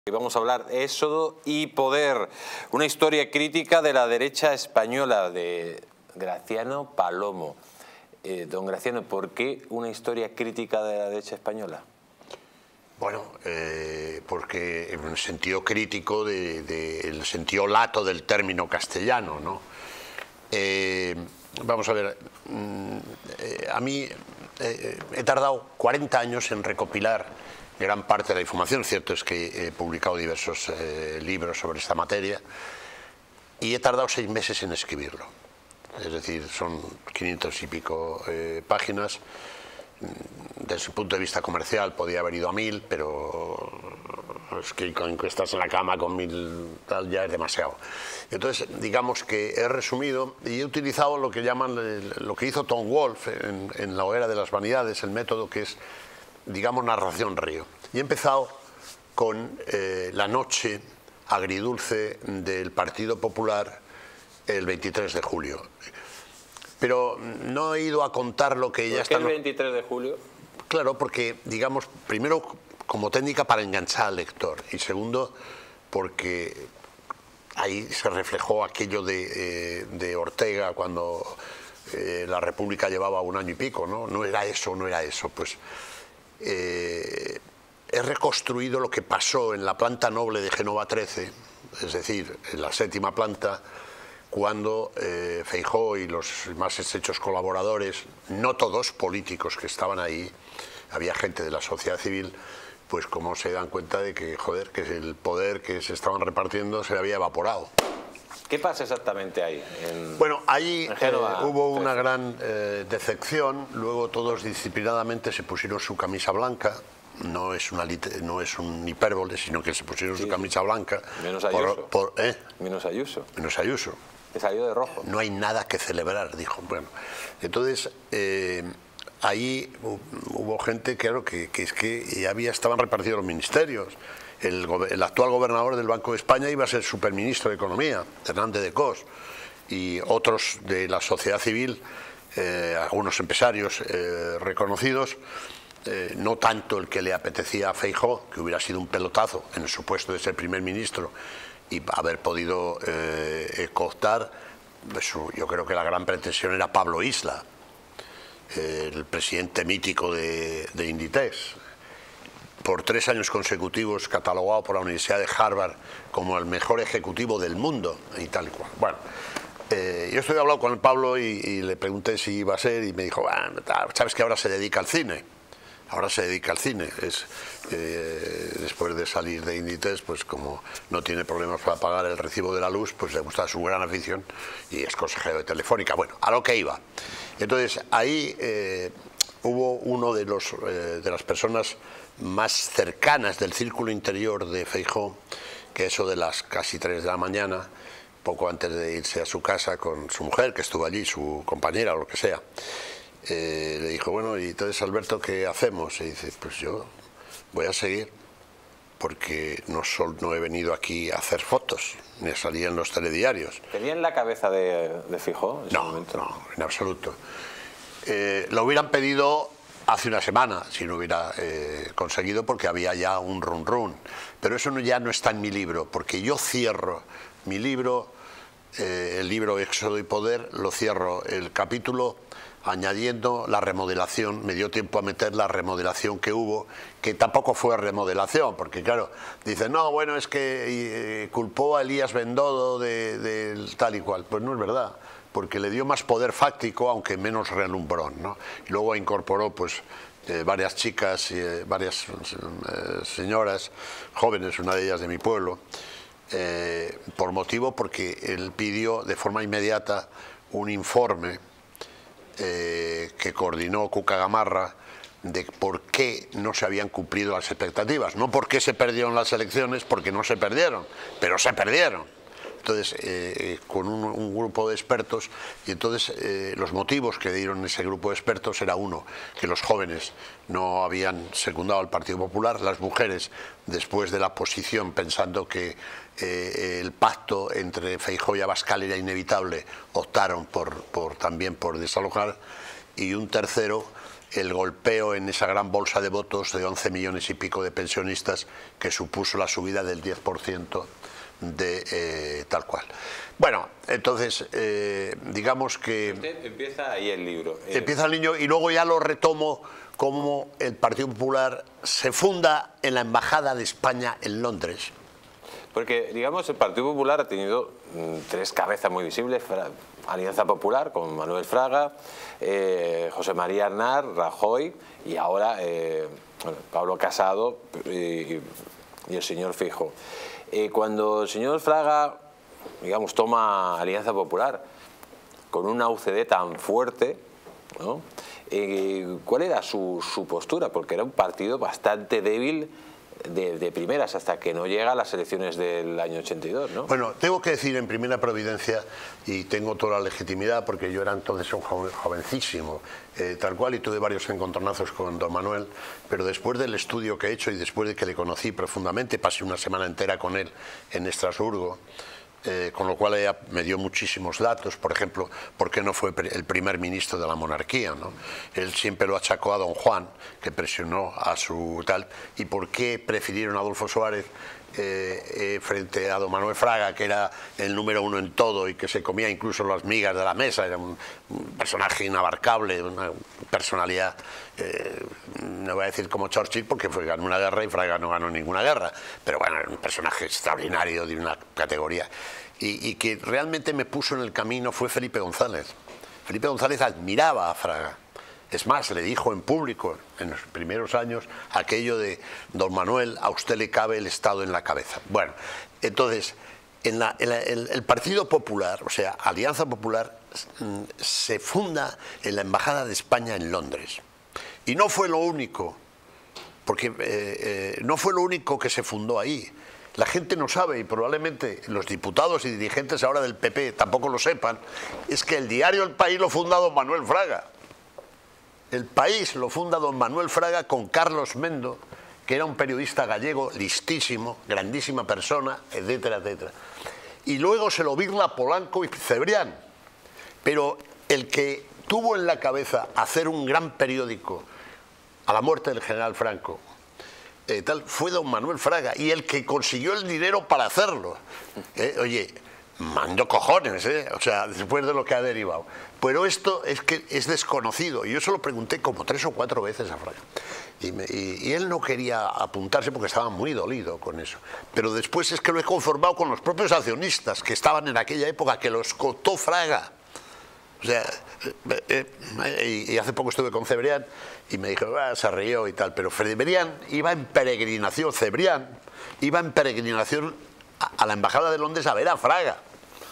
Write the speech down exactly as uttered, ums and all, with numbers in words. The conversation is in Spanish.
Vamos a hablar de Éxodo y Poder, una historia crítica de la derecha española de Graciano Palomo. Eh, don Graciano, ¿por qué una historia crítica de la derecha española? Bueno, eh, porque en el sentido crítico, del de, de sentido lato del término castellano, ¿no? Eh, vamos a ver, eh, a mí eh, he tardado cuarenta años en recopilar gran parte de la información. Cierto es que he publicado diversos eh, libros sobre esta materia y he tardado seis meses en escribirlo. Es decir, son quinientas y pico eh, páginas. Desde su punto de vista comercial podía haber ido a mil, pero es que con encuestas en la cama con mil tal ya es demasiado. Entonces, digamos que he resumido y he utilizado lo que llaman, lo que hizo Tom Wolfe en, en La hoguera de las vanidades, el método que es, digamos, narración río. Y he empezado con eh, la noche agridulce del Partido Popular el veintitrés de julio. Pero no he ido a contar lo que ya está... ¿Por qué el veintitrés de julio? Claro, porque, digamos, primero como técnica para enganchar al lector y segundo porque ahí se reflejó aquello de, eh, de Ortega cuando eh, la República llevaba un año y pico, ¿no? No era eso, no era eso, pues... Eh, he reconstruido lo que pasó en la planta noble de Génova trece, es decir, en la séptima planta, cuando eh, Feijóo y los más estrechos colaboradores, no todos políticos que estaban ahí, había gente de la sociedad civil, pues como se dan cuenta de que, joder, que el poder que se estaban repartiendo se había evaporado. ¿Qué pasa exactamente ahí? En, bueno, ahí en Génova, eh, hubo una gran eh, decepción, luego todos disciplinadamente se pusieron su camisa blanca, no es, una, no es un hipérbole, sino que se pusieron sí, su camisa blanca. Menos Ayuso. Por, por, ¿eh? Menos Ayuso. Menos Ayuso. Que salió de rojo. No hay nada que celebrar, dijo. Bueno, entonces eh, ahí hubo gente, claro, que, que es que ya había, estaban repartidos los ministerios. El, el actual gobernador del Banco de España iba a ser superministro de Economía, Hernández de Cos, y otros de la sociedad civil, eh, algunos empresarios eh, reconocidos, eh, no tanto el que le apetecía a Feijóo, que hubiera sido un pelotazo en el supuesto de ser primer ministro y haber podido eh, cooptar, pues, yo creo que la gran pretensión era Pablo Isla, eh, el presidente mítico de, de Inditex, por tres años consecutivos catalogado por la Universidad de Harvard como el mejor ejecutivo del mundo y tal y cual. Bueno, eh, yo estoy hablando con el Pablo y, y le pregunté si iba a ser y me dijo, ah, sabes que ahora se dedica al cine. Ahora se dedica al cine. Es, eh, después de salir de Inditex, pues como no tiene problemas para pagar el recibo de la luz, pues le gusta su gran afición y es consejero de Telefónica. Bueno, a lo que iba. Entonces ahí eh, hubo uno de, los, eh, de las personas más cercanas del círculo interior de Feijóo, que eso de las casi tres de la mañana, poco antes de irse a su casa con su mujer, que estuvo allí, su compañera o lo que sea, eh, le dijo, bueno, y entonces Alberto, ¿qué hacemos? Y dice, pues yo voy a seguir porque no, solo, no he venido aquí a hacer fotos, ni a salir en los telediarios. ¿Tenía en la cabeza de, de Feijóo en ese no, momento? No, en absoluto. Eh, lo hubieran pedido hace una semana, si no hubiera eh, conseguido, porque había ya un run run. Pero eso no, ya no está en mi libro, porque yo cierro mi libro, eh, el libro Éxodo y Poder, lo cierro el capítulo añadiendo la remodelación. Me dio tiempo a meter la remodelación que hubo, que tampoco fue remodelación, porque claro, dicen, no, bueno, es que eh, culpó a Elías Bendodo de, de tal y cual. Pues no es verdad, porque le dio más poder fáctico, aunque menos relumbrón, ¿no? Y luego incorporó pues eh, varias chicas y eh, varias eh, señoras jóvenes, una de ellas de mi pueblo, eh, por motivo porque él pidió de forma inmediata un informe eh, que coordinó Cuca Gamarra de por qué no se habían cumplido las expectativas, no por qué se perdieron las elecciones, porque no se perdieron, pero se perdieron. Entonces, eh, con un, un grupo de expertos, y entonces eh, los motivos que dieron ese grupo de expertos era uno, que los jóvenes no habían secundado al Partido Popular, las mujeres, después de la posición, pensando que eh, el pacto entre Feijóo y Abascal era inevitable, optaron por, por, también por desalojar, y un tercero, el golpeo en esa gran bolsa de votos de once millones y pico de pensionistas que supuso la subida del diez por ciento de eh, tal cual. Bueno, entonces, eh, digamos que... Usted empieza ahí el libro. Eh, Empieza el niño y luego ya lo retomo como el Partido Popular se funda en la Embajada de España en Londres. Porque, digamos, el Partido Popular ha tenido mm, tres cabezas muy visibles. Fra Alianza Popular con Manuel Fraga, eh, José María Aznar, Rajoy y ahora eh, bueno, Pablo Casado y, y el señor Feijóo. Eh, cuando el señor Fraga, digamos, toma Alianza Popular con una U C D tan fuerte, ¿no? eh, ¿cuál era su, su postura? Porque era un partido bastante débil de, de primeras hasta que no llega a las elecciones del año ochenta y dos, ¿no? Bueno, tengo que decir en primera providencia, y tengo toda la legitimidad porque yo era entonces un joven, jovencísimo, eh, tal cual, y tuve varios encontronazos con don Manuel, pero después del estudio que he hecho y después de que le conocí profundamente, pasé una semana entera con él en Estrasburgo, Eh, con lo cual ella me dio muchísimos datos, por ejemplo, por qué no fue el primer ministro de la monarquía, ¿no? Él siempre lo achacó a don Juan, que presionó a su tal, y por qué prefirieron a Adolfo Suárez eh, eh, frente a don Manuel Fraga, que era el número uno en todo y que se comía incluso las migas de la mesa, era un, un personaje inabarcable, una personalidad, eh, no voy a decir como Churchill porque fue, ganó una guerra y Fraga no ganó ninguna guerra, pero bueno, era un personaje extraordinario de una categoría. Y, y que realmente me puso en el camino fue Felipe González. Felipe González admiraba a Fraga. Es más, le dijo en público, en los primeros años, aquello de don Manuel, a usted le cabe el Estado en la cabeza. Bueno, entonces, en la, en la, el, el Partido Popular, o sea, Alianza Popular, se funda en la Embajada de España en Londres. Y no fue lo único, porque eh, eh, no fue lo único que se fundó ahí. La gente no sabe, y probablemente los diputados y dirigentes ahora del P P tampoco lo sepan, es que el diario El País lo funda don Manuel Fraga. El País lo funda don Manuel Fraga con Carlos Mendo, que era un periodista gallego listísimo, grandísima persona, etcétera, etcétera. Y luego se lo birla Polanco y Cebrián. Pero el que tuvo en la cabeza hacer un gran periódico a la muerte del general Franco, eh, tal, fue don Manuel Fraga, y el que consiguió el dinero para hacerlo. Eh, oye, mando cojones, ¿eh? O sea, después de lo que ha derivado. Pero esto es que es desconocido, y yo se lo pregunté como tres o cuatro veces a Fraga. Y, me, y, y él no quería apuntarse porque estaba muy dolido con eso. Pero después es que lo he conformado con los propios accionistas que estaban en aquella época, que los cotó Fraga. O sea, eh, eh, y hace poco estuve con Cebrián y me dijo, ah, se rió y tal, pero Cebrián iba en peregrinación, Cebrián iba en peregrinación a, a la Embajada de Londres a ver a Fraga.